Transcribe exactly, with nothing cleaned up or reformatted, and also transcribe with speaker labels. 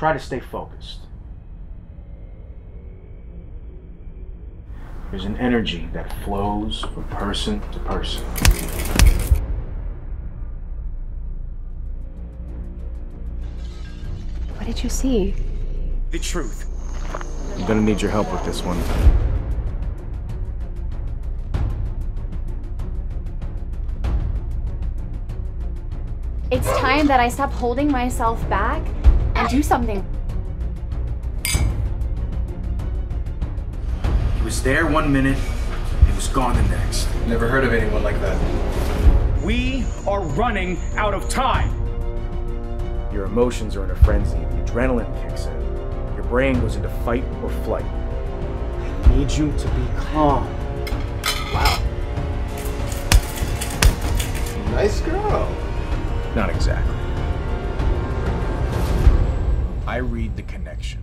Speaker 1: Try to stay focused. There's an energy that flows from person to person.
Speaker 2: What did you see?
Speaker 3: The truth.
Speaker 1: I'm gonna need your help with this one.
Speaker 2: It's time that I stop holding myself back and do something.
Speaker 1: He was there one minute, he was gone the next.
Speaker 4: Never heard of anyone like that.
Speaker 3: We are running out of time.
Speaker 1: Your emotions are in a frenzy, the adrenaline kicks in. Your brain goes into fight or flight. I need you to be calm.
Speaker 4: Wow. Nice girl.
Speaker 1: Not exactly. I read the connection.